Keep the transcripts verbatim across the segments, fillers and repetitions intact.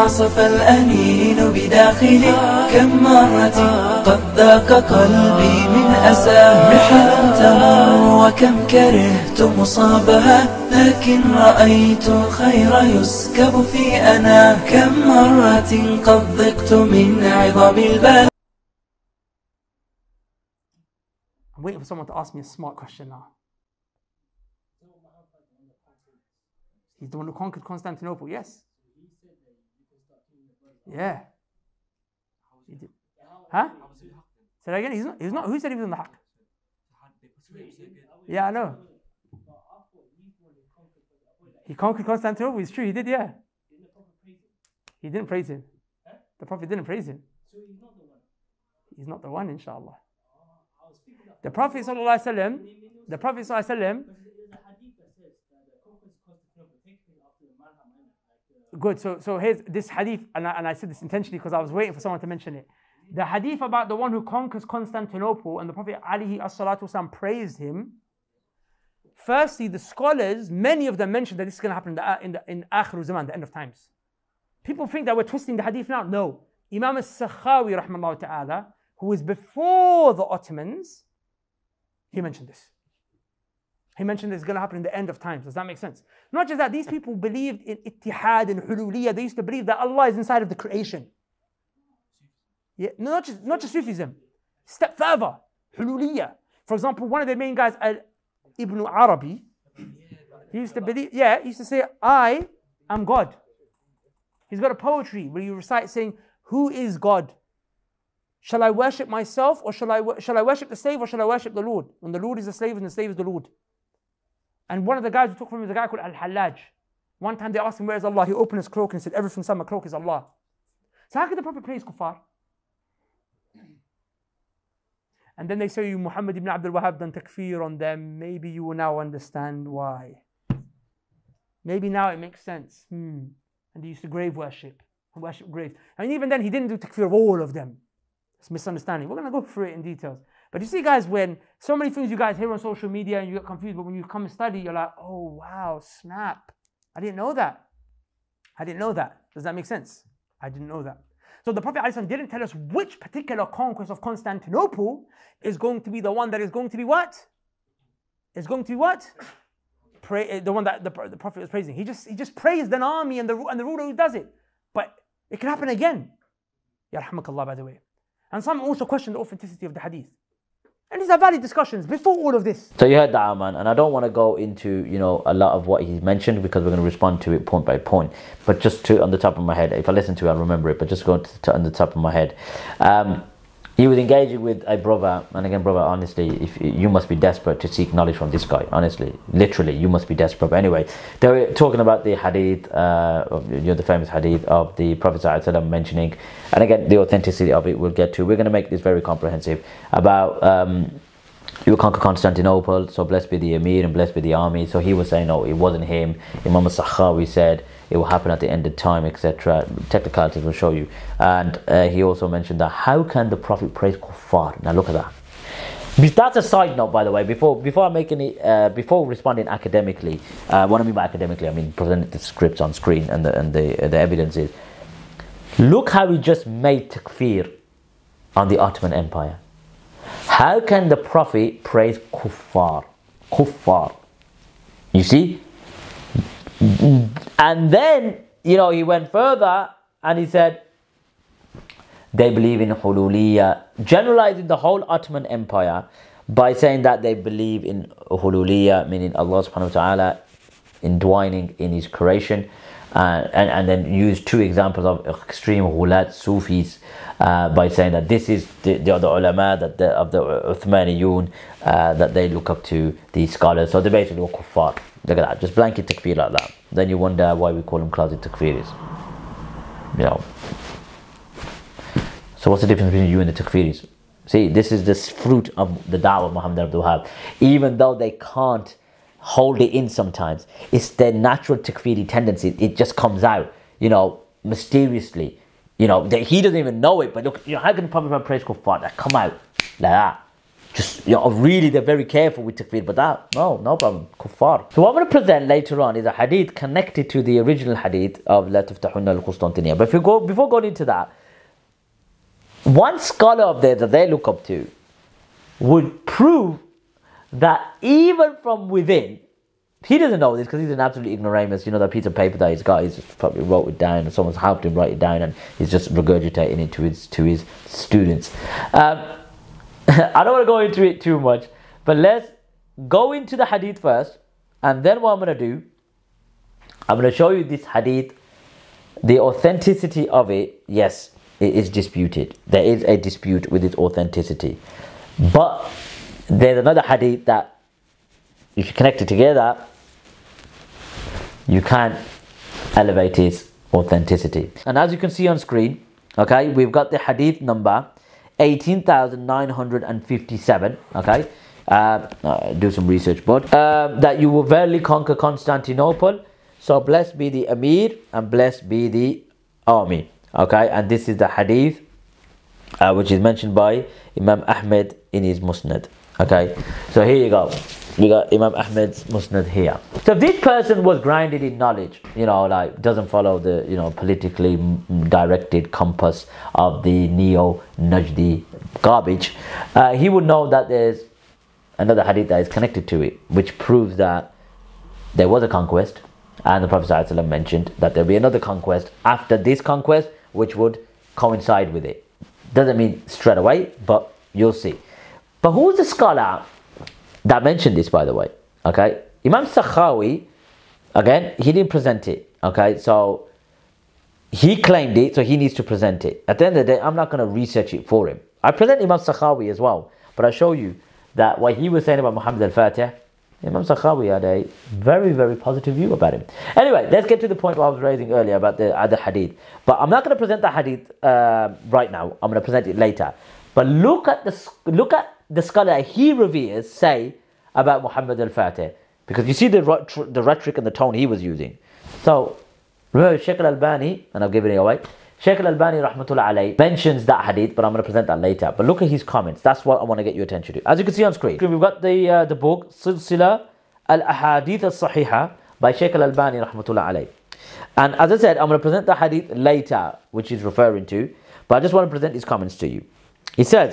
عصف الأنين بداخلي كم مرة قد ذاق قلبي من أساه محن تمر وكم كرهت مصابها لكن رأيت الخير يسكب في أنا كم مرة قد ضقت من عظام البلاء. I'm waiting for someone to ask me a smart question now. He's the one who conquered Constantinople, yes. Yeah. He did. Huh? Say that again? He's not, he's not. Who said he was in the haqq? Yeah, I know. He conquered Constantinople, it's true, he did, yeah. He didn't praise him. The Prophet didn't praise him. He's not the one, inshallah. The Prophet sallallahu alaihi wasallam, the Prophet sallallahu alaihi wasallam, good, so so here's this hadith, and I, and I said this intentionally because I was waiting for someone to mention it. The hadith about the one who conquers Constantinople and the Prophet alayhi as-salatu wasalam praised him. Firstly, the scholars, many of them mentioned that this is going to happen in the, in the in Akhir Zaman, the end of times. People think that we're twisting the hadith now. No. Imam al-Sakhawi rahmahullah ta'ala, who was before the Ottomans, he mentioned this. He mentioned it's going to happen in the end of times. Does that make sense? Not just that, these people believed in ittihad and hululiyah. They used to believe that Allah is inside of the creation. Yeah, not just, not just Sufism. Step further, hululiyah. For example, one of the main guys, Al Ibn Arabi, he used to believe, yeah, he used to say, I am God. He's got a poetry where he recites saying, who is God? Shall I worship myself or shall I, shall I worship the slave or shall I worship the Lord? When the Lord is the slave and the slave is the Lord. And one of the guys who took from him is a guy called Al-Hallaj. One time they asked him, where is Allah? He opened his cloak and said, everything inside my cloak is Allah. So how could the Prophet praise kuffar? And then they say, you Muhammad ibn Abdul Wahhab done takfir on them. Maybe you will now understand why. Maybe now it makes sense. Hmm. And he used to grave worship. Worship graves. I mean, even then he didn't do takfir of all of them. It's misunderstanding. We're going to go through it in details. But you see, guys, when so many things you guys hear on social media and you get confused, but when you come and study, you're like, oh, wow, snap. I didn't know that. I didn't know that. Does that make sense? I didn't know that. So the Prophet ﷺ didn't tell us which particular conquest of Constantinople is going to be the one that is going to be what? Is going to be what? Pray, the one that the, the Prophet was praising. He just, he just praised an army and the, and the ruler who does it. But it can happen again. Yarhamakallah, by the way. And some also question the authenticity of the hadith. And these are valid discussions before all of this. So you heard that, man, and I don't want to go into, you know, a lot of what he's mentioned because we're going to respond to it point by point. But just to, on the top of my head, if I listen to it, I'll remember it, but just go to, to on the top of my head. Um, he was engaging with a brother, and again, brother, honestly, if you must be desperate to seek knowledge from this guy, honestly, literally, you must be desperate. But anyway, they were talking about the hadith, uh, of, you know, the famous hadith of the Prophet ﷺ mentioning, and again, the authenticity of it we'll get to. We're going to make this very comprehensive about um, you will conquer Constantinople, so blessed be the Emir and blessed be the army. So he was saying, no, it wasn't him. Imam al-Sakhawi said it will happen at the end of time, et cetera. Technicalities will show you. And uh, he also mentioned that how can the Prophet praise kuffar? Now look at that. That's a side note, by the way. Before before I make any, uh, before responding academically, uh, what I mean by academically, I mean presenting the scripts on screen and the and the uh, the evidence is. Look how he just made takfir on the Ottoman Empire. How can the Prophet praise kuffar? Kuffar. You see? And then, you know, he went further and he said, they believe in hululiyah, generalizing the whole Ottoman Empire by saying that they believe in hululiyah, meaning Allah subhanahu wa ta'ala entwining in his creation. Uh, and, and then use two examples of extreme ghulat Sufis uh, by saying that this is the, the other ulama that the, of the Uthmaniyun uh, that they look up to, these scholars. So they basically were kuffar. Look at that, just blanket takfir like that. Then you wonder why we call them closet takfiris. You know. So what's the difference between you and the takfiris? See, this is the fruit of the da'wah of Muhammad Abdul Wahhab. Even though they can't hold it in sometimes, it's their natural takfiri tendency. It just comes out, you know, mysteriously. You know, they, he doesn't even know it, but look, you know, how can the Prophet praise kuffar? That come out like that. just, you know, really they're very careful with takfir, but that, no, no problem, kuffar. So what I'm going to present later on is a hadith connected to the original hadith of La Tuftahunna al-Qustantiniya. But if you go, before going into that, one scholar of theirs that they look up to would prove that even from within, he doesn't know this because he's an absolute ignoramus. You know, that piece of paper that he's got, he's just probably wrote it down, and someone's helped him write it down, and he's just regurgitating it to his to his students. Um, I don't want to go into it too much, but let's go into the hadith first, and then what I'm going to do, I'm going to show you this hadith, the authenticity of it. Yes, it is disputed. There is a dispute with its authenticity, but there's another hadith that, if you connect it together, you can elevate its authenticity. And as you can see on screen, okay, we've got the hadith number eighteen thousand nine hundred fifty-seven, okay, uh, uh, do some research, but uh, that you will verily conquer Constantinople, so blessed be the Emir and blessed be the army, okay. And this is the hadith uh, which is mentioned by Imam Ahmed in his Musnad, okay. So here you go, you got Imam Ahmed's Musnad here. So if this person was grounded in knowledge, you know, like doesn't follow the, you know, politically directed compass of the neo-Najdi garbage, uh, he would know that there's another hadith that is connected to it, which proves that there was a conquest, and the Prophet ﷺ mentioned that there'll be another conquest after this conquest, which would coincide with it. Doesn't mean straight away, but you'll see. But who's the scholar that mentioned this, by the way? Okay, Imam Sakhawi, again, he didn't present it, okay, so he claimed it, so he needs to present it. At the end of the day, I'm not going to research it for him. I present Imam Sakhawi as well, but I show you that what he was saying about Muhammad al-Fatih, Imam Sakhawi had a very, very positive view about him. Anyway, let's get to the point what I was raising earlier about the other hadith. But I'm not going to present the hadith uh, right now. I'm going to present it later. But look at the look at the scholar that he reveres say about Muhammad al-Fatih, because you see the the rhetoric and the tone he was using. So remember, Shaykh al-Albani, and I've given it away, Shaykh al-Albani rahmatullah alayhi mentions that hadith, but I'm going to present that later. But look at his comments. That's what I want to get your attention to. As you can see on screen, we've got the uh, the book Silsila al-Ahadith al-Sahiha by Shaykh al-Albani rahmatullah alayhi. And as I said, I'm going to present the hadith later, which he's referring to, but I just want to present his comments to you. He says,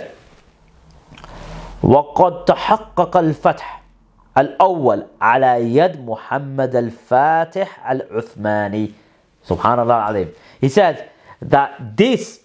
وَقَدْ تَحَقَّقَ الْفَتْحِ الْأَوَّلِ عَلَى يَدْ مُحَمَّدَ الْفَاتِحِ الْعُثْمَانِ. Subhanallah al-Azim. He says that this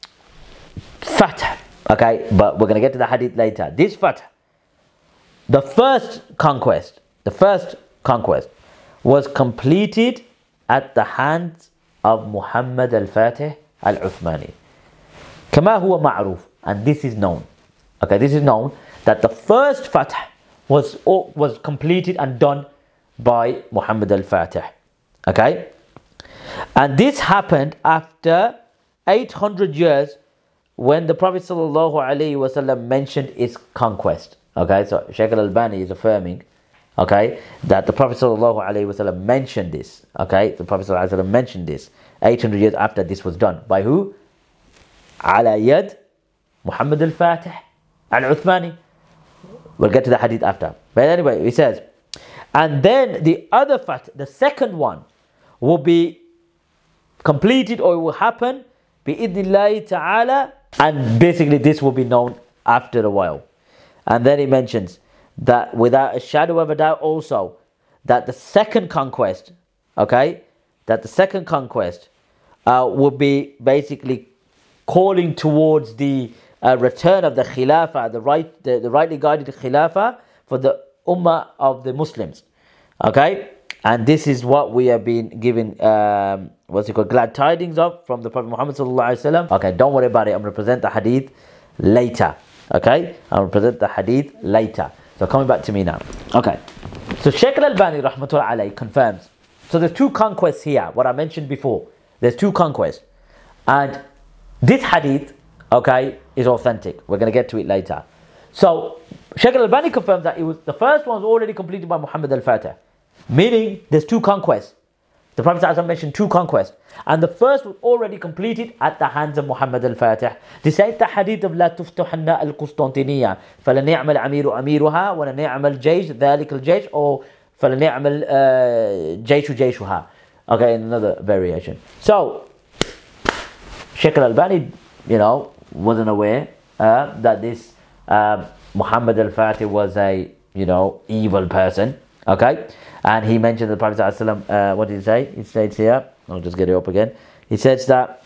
fath, okay, but we're going to get to the hadith later. This fath, the first conquest, the first conquest was completed at the hands of Muhammad al-Fatih al-Uthmani. كما هو معروف, and this is known. Okay, this is known that the first fath was was completed and done by Muhammad al-Fatih. Okay, and this happened after eight hundred years, when the Prophet sallallahu alaihi wasallam mentioned its conquest. Okay, so Shaykh al-Albani is affirming, okay, that the Prophet sallallahu alaihi wasallam mentioned this. Okay, the Prophet sallallahu alaihi wasallam mentioned this eight hundred years after this was done. By who? Ala yad Muhammad al-Fatih al-Uthmani. We'll get to the hadith after. But anyway, he says, and then the other fath, the second one, will be completed, or it will happen bi-idnillahi ta'ala, and basically this will be known after a while. And then he mentions that without a shadow of a doubt also, that the second conquest, okay, that the second conquest uh, will be basically calling towards the uh, return of the Khilafah, the right, the, the rightly guided Khilafah for the Ummah of the Muslims. Okay, and this is what we have been given, um, what's it called, glad tidings of from the Prophet Muhammad sallallahu alaihi wasallam. Okay, don't worry about it. I'm going to present the hadith later. Okay, I'm going to present the hadith later. So coming back to me now. Okay, so Shaykh al-Albani rahmatullah alayhi confirms. So there's two conquests here, what I mentioned before. There's two conquests. And this hadith, okay, is authentic. We're going to get to it later. So Shaykh al-Albani confirms that it was the first one was already completed by Muhammad al-Fatih, meaning there's two conquests. The Prophet ﷺ mentioned two conquests. And the first was already completed at the hands of Muhammad Al-Fatih. This ain't the hadith of لا تفتحن القسطنطينية فلنعم الأمير أميرها ولنعم الجيش ذلك الجيش or فلنعم الجيش جيشها. Okay, another variation. So, Sheikh Al-Albani, you know, wasn't aware uh, that this uh, Muhammad Al-Fatih was a, you know, evil person. Okay, and he mentioned the Prophet ﷺ, uh, what did he say? He says here, I'll just get it up again. He says that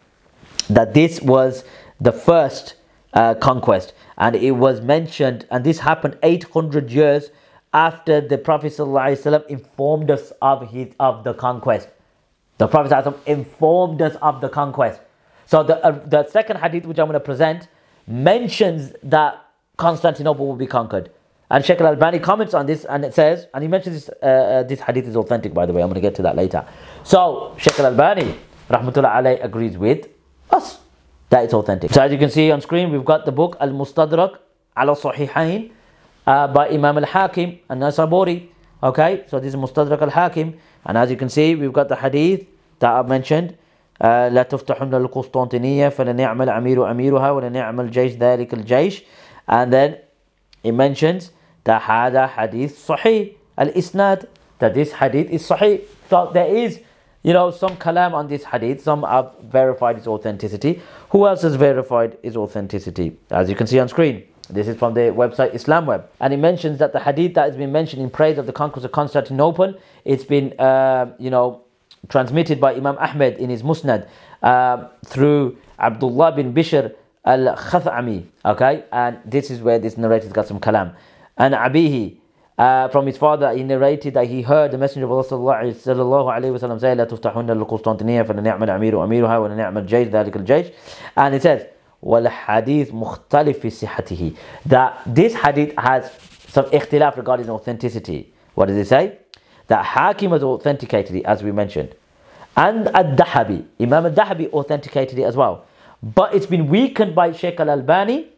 that this was the first uh, conquest, and it was mentioned, and this happened eight hundred years after the Prophet ﷺ informed us of his of the conquest. The Prophet ﷺ informed us of the conquest. So the uh, the second hadith which I'm going to present mentions that Constantinople will be conquered. And Sheikh Al-Albani comments on this, and it says, and he mentions this, uh, uh, this hadith is authentic, by the way. I'm going to get to that later. So Sheikh Al-Albani, rahmatullah alayhi, agrees with us that it's authentic. So as you can see on screen, we've got the book Al-Mustadrak ala Sahihain uh, by Imam Al-Hakim An-Nasaburi. Okay, so this is Mustadrak Al-Hakim, and as you can see, we've got the hadith that I've mentioned. لا تفتحن القسطنطينية فلنعم الأمير أميرها ولنعم الجيش ذلك الجيش. And then it mentions that هذا حديث صحيح الإسناد, that this hadith is sahih. So there is, you know, some kalam on this hadith. Some have verified its authenticity. Who else has verified its authenticity? As you can see on screen, this is from the website Islamweb, and it mentions that the hadith that has been mentioned in praise of the conquest of Constantinople, it's been, uh, you know, transmitted by Imam Ahmed in his Musnad uh, through Abdullah bin Bishr al-Khathami. Okay, and this is where this narrator's got some kalam. And Abihi, uh, from his father, he narrated that he heard the Messenger of Allah sallallahu alayhi wa sallam say, لا تفتحون القسطنطينية فلنعم الأمير أميرها ولنعم الجيش ذلك الجيش. And it says, وَالْحَدِيث مُخْتَلِفِ فِي صِحَّتِهِ, that this hadith has some ikhtilaf regarding authenticity. What does it say? That Hakim has authenticated it, as we mentioned. And Ad-Dahabi, Imam Ad-Dahabi authenticated it as well. But it's been weakened by Sheikh Al-Albani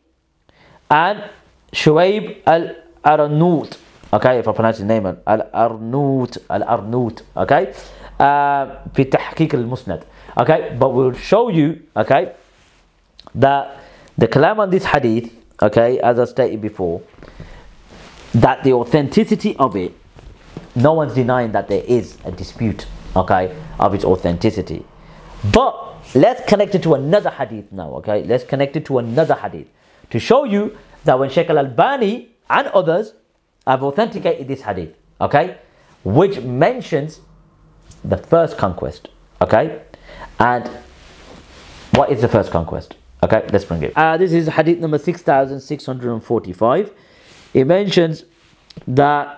and Shuaib Al-Arnout. Okay, if I pronounce his name, Al-Arnout, Al-Arnout, okay? Uh, في تحقيق المسند. Okay, but we'll show you, okay, that the kalam on this hadith, okay, as I stated before, that the authenticity of it, no one's denying that there is a dispute, okay, of its authenticity. But let's connect it to another hadith now, okay? Let's connect it to another hadith to show you that when Sheikh Al-Albani and others have authenticated this hadith, okay, which mentions the first conquest, okay? And what is the first conquest? Okay, let's bring it. Uh, this is hadith number six thousand six hundred forty-five. It mentions that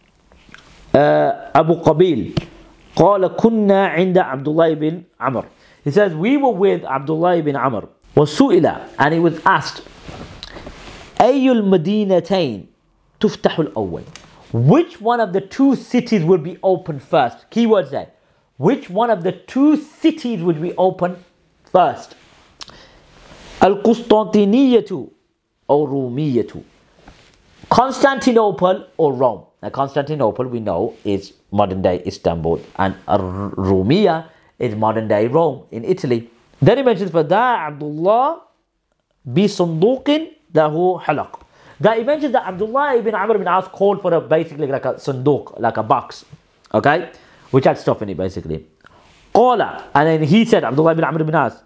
Uh, Abu Qabil قال كنا عند عبد الله بن عمر. He says we were with Abdullah ibn Amr. وسئل, and he was asked, أي المدينتين تفتح الأول, which one of the two cities would be opened first? Keywords there. Which one of the two cities would be opened first? القسطنطينية أو رومية, Constantinople or Rome. Now Constantinople, we know, is modern day Istanbul, and Rumia is modern day Rome in Italy. Then he mentions فَدَا عَبْدُ اللَّهِ بِصُنْدُوقٍ لَهُ حَلَقٍ, that he mentions that Abdullah ibn Amr ibn As called for a basically like a sunduq, like a box, okay, which had stuff in it basically. قَالَ, and then he said, Abdullah ibn Amr ibn As,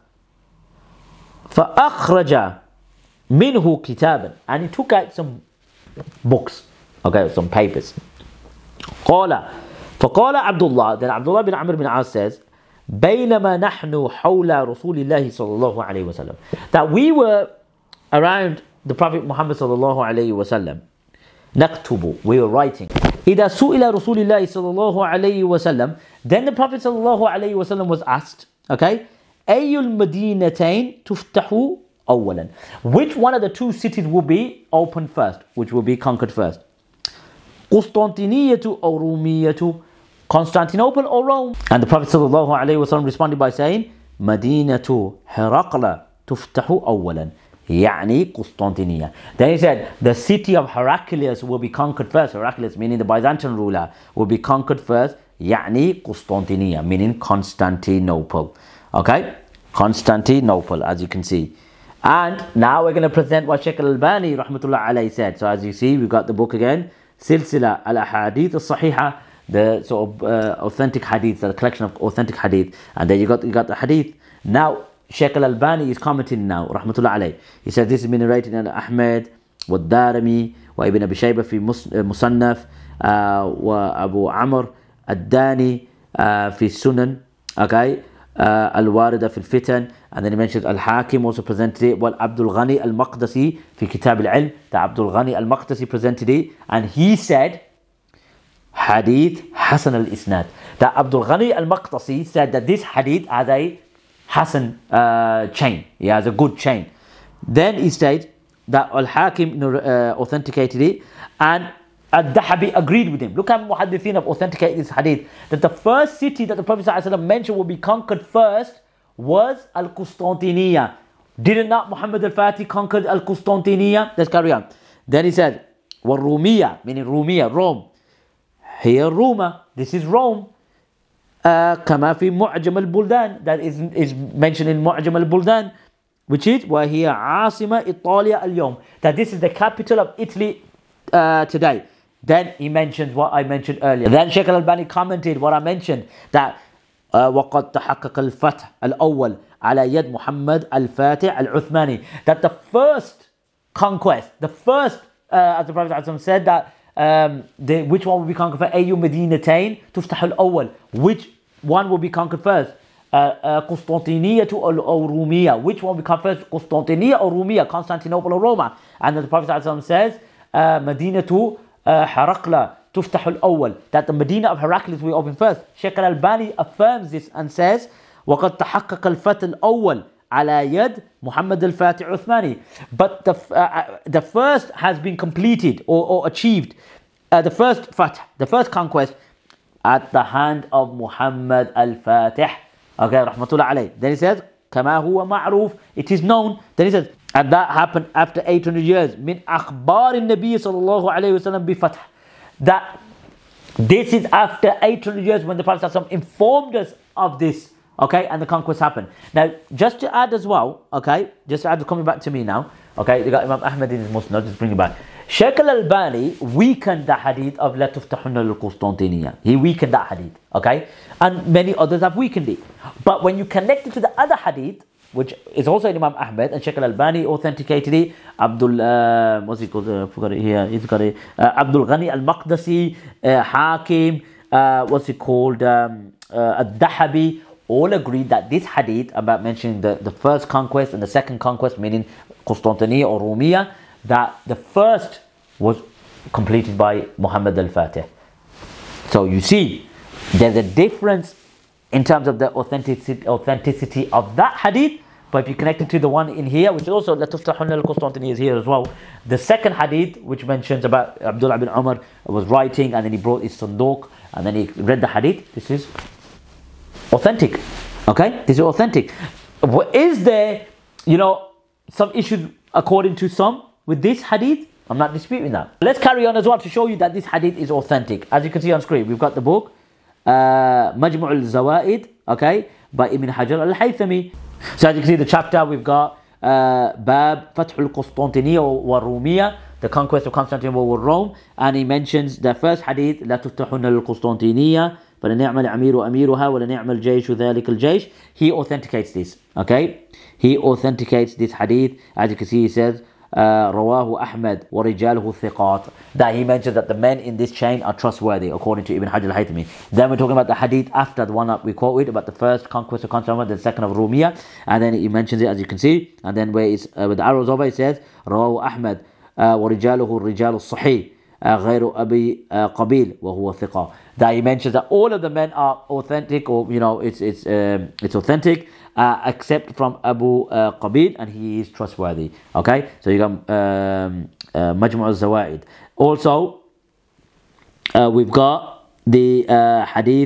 فَأَخْرَجَ مِنْهُ كِتَابًا, and he took out some books, okay, some papers. قال فقال عبد الله, then Abdullah bin Amr bin As says, بينما نحن حول رسول الله صلى الله عليه وسلم, that we were around the Prophet Muhammad صلى الله عليه وسلم, نكتب, we were writing. إذا سئل رسول الله صلى الله عليه وسلم, then the Prophet صلى الله عليه وسلم was asked, okay, أي المدينتين تفتح أولا, which one of the two cities will be opened first, which will be conquered first? قسطنطينية أو رومية, Constantinople or Rome? And the Prophet ﷺ responded by saying, مدينة هرقل تفتح أولا, يعني قسطنطينية. Then he said, the city of Heraclius will be conquered first. Heraclius, meaning the Byzantine ruler, will be conquered first, يعني قسطنطينية, meaning Constantinople. Okay, Constantinople, as you can see. And now we're going to present what Shaykh Al-Albani rahmatullah alayhi said. So as you see, we've got the book again, Silsila al-Ahadith al-Sahiha, the sort of uh, authentic hadith, the collection of authentic hadith. And then you got you got the hadith. Now Shaykh Al-Albani is commenting now, rahmatullah alayhi. He said this has been narrated in Ahmed, wa Darimi, wa Ibn Abi Shayba fi Musannaf, wa Abu Amr Ad-Dani fi Sunan, okay, Al-Warida fi Al-Fitan. And then he mentioned Al-Hakim also presented it. Well, Abdul Ghani Al-Maqdisi fi Kitab Al-Ilm, that Abdul Ghani Al-Maqdisi presented it, and he said Hadith Hasan Al-Isnad. That Abdul Ghani Al-Maqdisi said that this hadith has a Hasan uh, chain. He has a good chain. Then he said that Al-Hakim uh, authenticated it, and Al-Dahabi agreed with him. Look how Muhaddithin have authenticated this hadith, that the first city that the Prophet ﷺ mentioned will be conquered first was Al-Qustantiniya. Did not Muhammad Al-Fatih conquer Al-Qustantiniya? Let's carry on. Then he said, Wa-Rumiya, meaning Rumiya, Rome. Here Roma, this is Rome. كما في معجم البلدان, that is, is mentioned in معجم البلدان, which is وهي عاصمة إيطاليا اليوم, that this is the capital of Italy uh, today. Then he mentions what I mentioned earlier. Then Shaykh Al-Albani commented what I mentioned, that uh, وقد تحقق الفتح الأول على يد محمد الفاتح العثماني, that the first conquest, the first, uh, as the Prophet said, that um, the, which one will be conquered first? أي مدينتين تفتح الأول, which one will be conquered first? قسطنطينية or Rumiya, which one will be conquered first? Constantinople or Rumiya, Constantinople or Roma? And then the Prophet says مدينة Herakla تفتح الأول, that the Medina of Heraclius will open first. Shaykh Al-Albani affirms this and says وقد تحقق الفتح الأول على يد محمد الفاتح العثماني, but the uh, the first has been completed or, or achieved, uh, the first fath, the first conquest, at the hand of Muhammad al-Fatih, okay, rahmatullah alayh. Then he says كما هو معروف, it is known. Then he says, and that happened after eight hundred years, من أخبار النبي صلى الله عليه وسلم بفتح, that this is after eight hundred years when the Prophet ﷺ informed us of this, okay, and the conquest happened. Now, just to add as well, okay, just to add, coming back to me now, okay, you got Imam Ahmed in his Musnad, just bring it back. Shaykh Al-Albani weakened the hadith of La Tuftahunna al-Qustantiniya. He weakened that hadith, okay, and many others have weakened it. But when you connect it to the other hadith, which is also in Imam Ahmed, and Shaykh Al-Albani authenticated it, Abdul, uh, what's he called, uh, forgot it here, he's got it, uh, Abdul Ghani Al-Maqdisi, uh, Hakim, uh, what's it called, um, uh, Al-Dahabi, all agreed that this hadith about mentioning the, the first conquest and the second conquest, meaning Constantinople or Rumiya, that the first was completed by Muhammad al-Fatih. So you see, there's a difference in terms of the authenticity, authenticity of that hadith, but if you connect it to the one in here, which is also La Tuftahunna al-Qustantiniya is here as well, the second hadith, which mentions about Abdullah bin Umar was writing, and then he brought his sanduq, and then he read the hadith, this is authentic, okay? This is authentic. Is there, you know, some issues according to some with this hadith? I'm not disputing that. Let's carry on as well to show you that this hadith is authentic. As you can see on screen, we've got the book uh, Majmu' al-Zawaid, okay, by Ibn Hajar al-Haythami. So as you can see the chapter, we've got uh, Bab Fath al-Qustantiniya wa Rumiya, the conquest of Constantinople or Rome, and he mentions the first hadith, La tuftahunna al-Qustantiniya فلنعم الأمير أميرها ولنعم الجيش ذلك الجيش. He authenticates this, okay? He authenticates this hadith. As you can see, he says uh, رواه أحمد ورجاله ثقات, that he mentions that the men in this chain are trustworthy according to Ibn Hajar al-Haythami. Then we're talking about the hadith after the one that we quoted about the first conquest of Constantinople, the second of Rumiya, and then he mentions it as you can see, and then where it's uh, with the arrows over, it says رواه أحمد uh, ورجاله الرجال الصحيح غير أبي قبيل وهو ثقة, that he mentions that all of the men are authentic, or you know, it's it's um, it's authentic, uh, except from Abu uh, Qabil, and he is trustworthy. Okay, so you got um, uh, Majmu' al-Zawaid. Also, uh, we've got the uh, hadith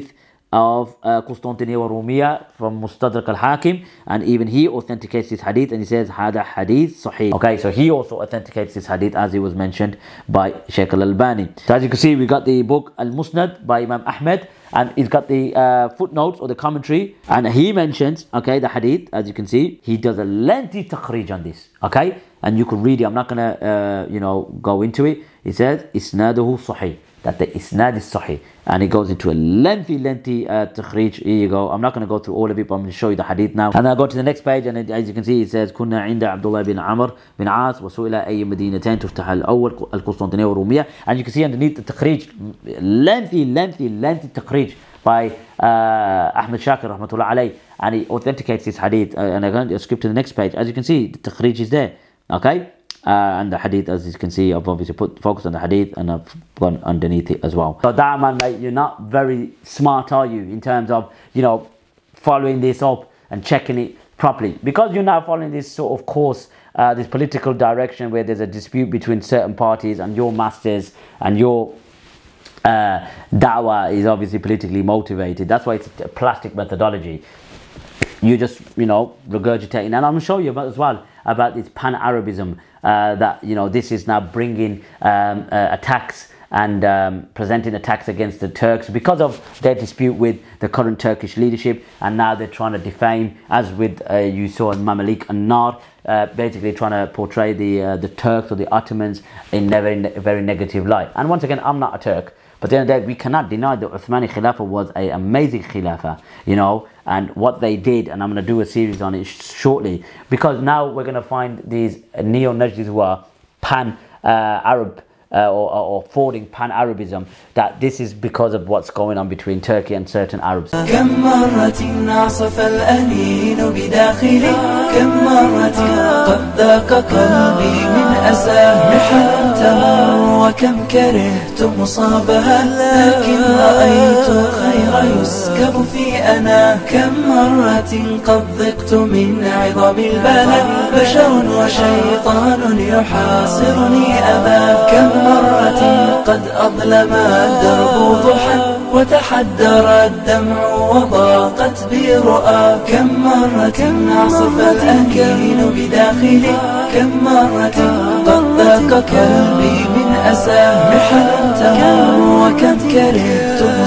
of uh, Constantinople Rumiyya from Mustadrak al-Hakim, and even he authenticates this hadith and he says hada hadith sahih. Okay, so he also authenticates this hadith as it was mentioned by Shaykh al-Albani. So as you can see, we got the book Al-Musnad by Imam Ahmed, and he's got the uh, footnotes or the commentary, and he mentions, okay, the hadith, as you can see, he does a lengthy takhrij on this, okay, and you can read it. I'm not gonna uh, you know go into it. He says isnaduhu sahih, that the isnad is sahih, and it goes into a lengthy lengthy uh, takhrij. Here you go. I'm not going to go through all of it, but I'm going to show you the hadith now. And I'll go to the next page, and as you can see, it says كنا عند عبد الله بن عمر بن عاص وسئل أي مدينتين تفتح الأول القسطنطينية والرومية. And you can see underneath the takhrij, lengthy lengthy lengthy takhrij by uh, Ahmed Shakir rahmatullah alayh, and he authenticates this hadith. Uh, and I'm going to skip to the next page. As you can see, the takhrij is there, okay. Uh, and the hadith, as you can see, I've obviously put focus on the hadith, and I've gone underneath it as well. So that, man, mate, you're not very smart, are you, in terms of, you know, following this up and checking it properly, because you're now following this sort of course, uh, this political direction where there's a dispute between certain parties, and your masters and your uh, da'wah is obviously politically motivated. That's why it's a plastic methodology. You just, you know, regurgitating, and I'm going to show you about as well about this pan-Arabism, uh, that, you know, this is now bringing um, uh, attacks and um, presenting attacks against the Turks because of their dispute with the current Turkish leadership, and now they're trying to defame, as with uh, you saw in Mamalik and Nar, uh, basically trying to portray the uh, the Turks or the Ottomans in a very, very negative light. And once again, I'm not a Turk, but at the end of the day, we cannot deny that Uthmani Khilafah was an amazing Khilafah, you know, and what they did, and I'm going to do a series on it sh shortly, because now we're going to find these neo-Najdis who are pan-Arab, uh, or, or, or forwarding pan-Arabism, that this is because of what's going on between Turkey and certain Arabs. كم مرة عصف الأنين بداخلي، كم مرة قد ذاق قلبي من أساه محن تمر، وكم كرهت مصابها لكن رأيت الخير يسكب في أنا، كم مرة قد ضقت من عظم البلاء، بشر وشيطان يحاصرني أباه، كم مرة قد أظلم الدرب ضحى وتحدر الدمع وضاقت بي رؤى، كم مرة عصف الأنين بداخلي، كم مرة قد ذاق قلبي من أساه محن تمر، وكم كرهت